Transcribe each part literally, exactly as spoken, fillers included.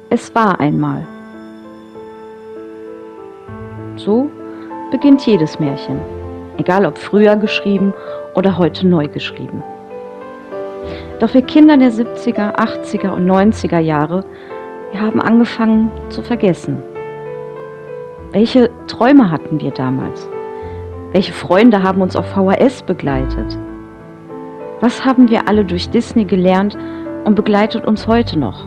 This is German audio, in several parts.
Es war einmal. So beginnt jedes Märchen, egal ob früher geschrieben oder heute neu geschrieben. Doch wir Kinder der siebziger, achtziger und neunziger Jahre, wir haben angefangen zu vergessen. Welche Träume hatten wir damals? Welche Freunde haben uns auf V H S begleitet? Was haben wir alle durch Disney gelernt und begleitet uns heute noch?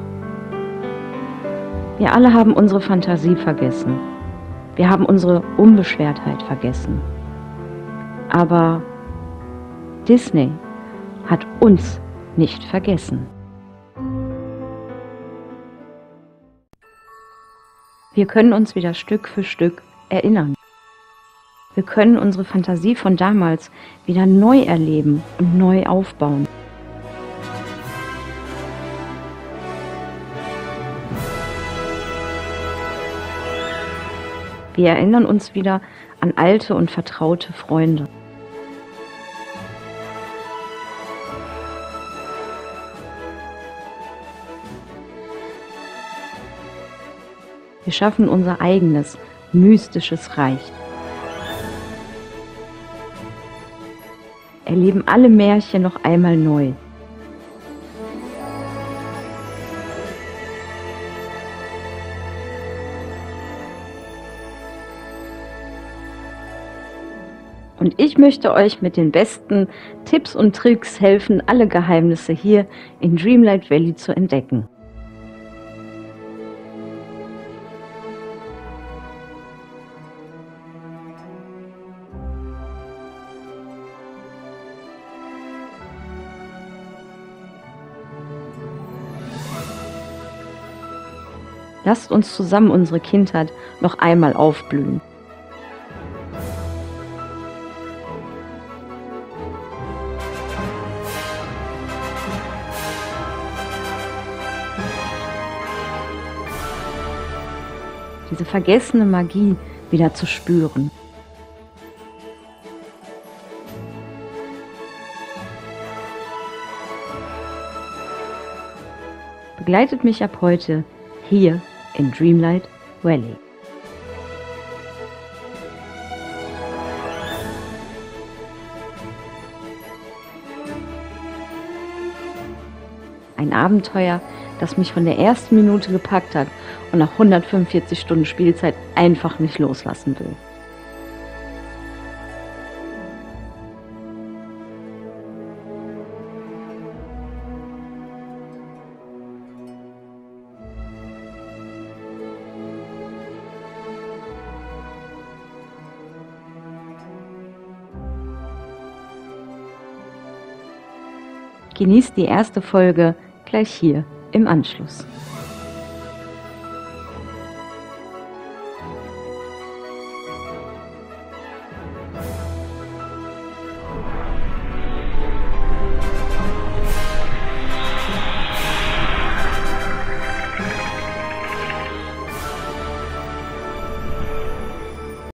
Wir alle haben unsere Fantasie vergessen. Wir haben unsere Unbeschwertheit vergessen. Aber Disney hat uns nicht vergessen. Wir können uns wieder Stück für Stück erinnern. Wir können unsere Fantasie von damals wieder neu erleben und neu aufbauen. Wir erinnern uns wieder an alte und vertraute Freunde. Wir schaffen unser eigenes, mystisches Reich. Erleben alle Märchen noch einmal neu. Und ich möchte euch mit den besten Tipps und Tricks helfen, alle Geheimnisse hier in Dreamlight Valley zu entdecken. Lasst uns zusammen unsere Kindheit noch einmal aufblühen. Diese vergessene Magie wieder zu spüren. Begleitet mich ab heute hier in Dreamlight Valley. Ein Abenteuer, das mich von der ersten Minute gepackt hat und nach hundertfünfundvierzig Stunden Spielzeit einfach nicht loslassen will. Genießt die erste Folge gleich hier im Anschluss.